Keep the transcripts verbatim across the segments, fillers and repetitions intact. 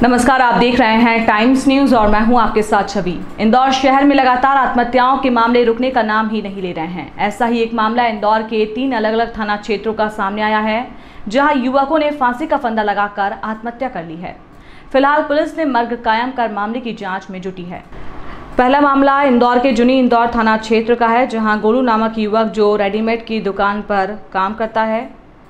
नमस्कार, आप देख रहे हैं टाइम्स न्यूज और मैं हूं आपके साथ छवि। इंदौर शहर में लगातार आत्महत्याओं के मामले रुकने का नाम ही नहीं ले रहे हैं। ऐसा ही एक मामला इंदौर के तीन अलग अलग थाना क्षेत्रों का सामने आया है, जहां युवकों ने फांसी का फंदा लगाकर आत्महत्या कर ली है। फिलहाल पुलिस ने मर्ग कायम कर मामले की जाँच में जुटी है। पहला मामला इंदौर के जुनी इंदौर थाना क्षेत्र का है, जहाँ गोलू नामक युवक जो रेडीमेड की दुकान पर काम करता है,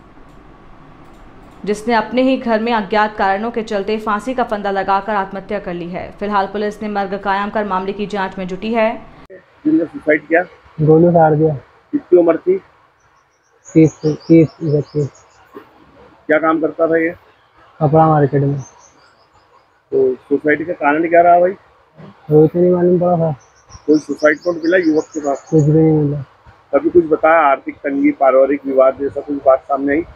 जिसने अपने ही घर में अज्ञात कारणों के चलते फांसी का फंदा लगाकर आत्महत्या कर ली है। फिलहाल पुलिस ने मर्ग कायम कर मामले की जांच में जुटी है। सुसाइड किया? गोलू साड़ दिया। कितनी उम्र थी? तीस तीस बच्चे। क्या काम करता था ये? कपड़ा मार्केट में। तो सुसाइड का कारण क्या रहा भाई? वो तो नहीं मालूम पड़ा था। कोई सुसाइड नोट मिला युवक के पास? कुछ भी नहीं मिला। कभी कुछ बताया? आर्थिक तंगी, पारिवारिक विवाद जैसा कुछ बात सामने आई?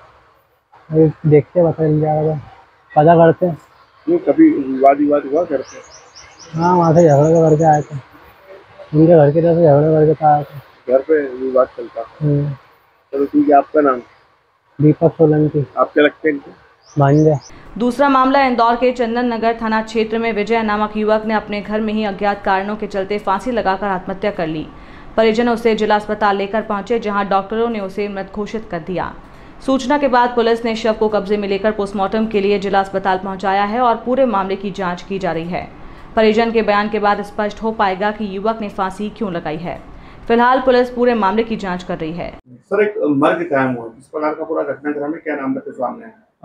देखते पता चल जाएगा, पता करते। नहीं, कभी विवाद विवाद हुआ करते? हाँ, वहाँ से झगड़ा करके आए थे, उनके घर की तरफ से झगड़ा करके आए थे। घर पे विवाद चलता? चलो ठीक है। आपका नाम? दीपक सोलंकी। आपके लगते हैं भांजे। दूसरा मामला इंदौर के चंदन नगर थाना क्षेत्र में विजय नामक युवक ने अपने घर में ही अज्ञात कारणों के चलते फांसी लगाकर आत्महत्या कर ली। परिजन उसे जिला अस्पताल लेकर पहुंचे, जहां डॉक्टरों ने उसे मृत घोषित कर दिया। सूचना के बाद पुलिस ने शव को कब्जे में लेकर पोस्टमार्टम के लिए जिला अस्पताल पहुंचाया है और पूरे मामले की जांच की जा रही है। परिजन के बयान के बाद स्पष्ट हो पाएगा कि युवक ने फांसी क्यों लगाई है। फिलहाल पुलिस पूरे मामले की जांच कर रही है। सर, एक मर्ग कायम हुआ, इस प्रकार का पूरा घटनाक्रम है, क्या नाम है सामने?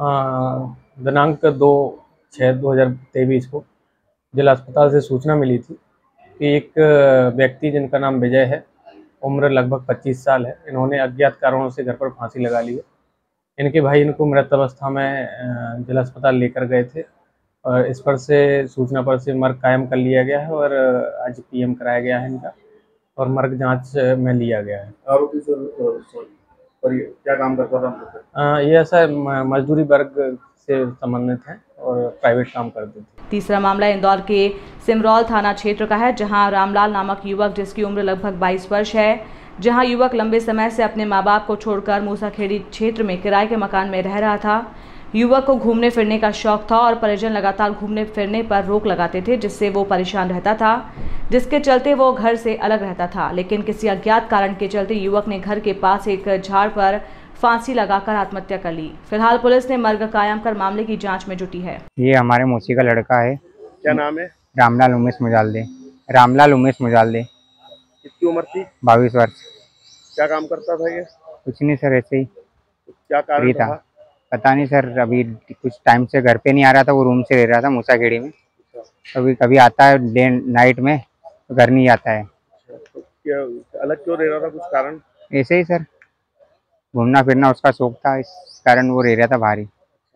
दिनांक दो छः दो हजार तेईस को जिला अस्पताल से सूचना मिली थी कि एक व्यक्ति जिनका नाम विजय है, उम्र लगभग पच्चीस साल है, इन्होंने अज्ञात कारणों से घर पर फांसी लगा ली है। इनके भाई इनको मृत अवस्था में जिला अस्पताल लेकर गए थे और इस पर से सूचना पर से मर्ग कायम कर लिया गया है और आज पीएम कराया गया है इनका और मर्ग जांच में लिया गया है। आरोपी सर पर क्या काम करता था? ये ऐसा मजदूरी वर्ग से संबंधित है और प्राइवेट काम करते थे। तीसरा मामला इंदौर के सिमरौल थाना क्षेत्र का है, जहां रामलाल नामक युवक, जिसकी उम्र लगभग बाईस वर्ष है, जहां युवक लंबे समय से अपने मां बाप को छोड़कर मूसाखेड़ी क्षेत्र में किराए के मकान में रह रहा था। युवक को घूमने फिरने का शौक था और परिजन लगातार घूमने फिरने पर रोक लगाते थे, जिससे वो परेशान रहता था, जिसके चलते वो घर से अलग रहता था। लेकिन किसी अज्ञात कारण के चलते युवक ने घर के पास एक झाड़ पर फांसी लगाकर आत्महत्या कर ली। फिलहाल पुलिस ने मर्ग कायम कर मामले की जांच में जुटी है। ये हमारे मौसी का लड़का है। क्या नाम है? रामलाल उमेश मुजालदे। रामलाल उमेश मुजालदे। कितनी उम्र थी? बाईस वर्ष। क्या काम करता था ये? कुछ नहीं सर, ऐसे ही। क्या कारण था पता नहीं सर, अभी कुछ टाइम से घर पे नहीं आ रहा था, वो रूम से रह रहा था मूसाखेड़ी में। कभी कभी आता है डे नाइट में, तो घर नहीं आता है। तो क्या अलग क्यों रह रहा था? कुछ कारण? ऐसे ही सर, घूमना फिरना उसका शौक था, इस कारण वो रह रहा था बाहर ही।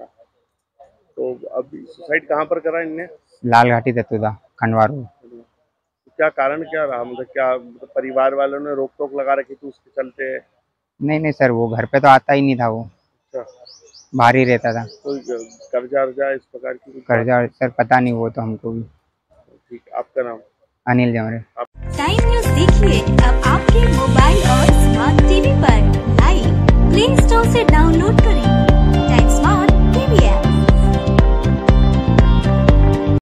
तो अभी सुसाइड कहाँ पर करा इनने? लाल घाटी दत्तुदा खंडवा रोड। क्या कारण क्या रहा? मतलब क्या मतलब परिवार वालों ने रोक टोक लगा रखी थी उसके चलते? नहीं नहीं सर, वो घर पे तो आता ही नहीं था, वो बाहर ही रहता था। कोई कर्जा वर्जा इस प्रकार की? कर्जा सर पता नहीं, वो तो हमको भी। ठीक, आपका नाम? अनिल जमरे। टाइम न्यूज देखिए अब आपके मोबाइल और स्मार्ट टीवी पर लाइव प्ले स्टोर से डाउनलोड करें टाइम स्मार्ट।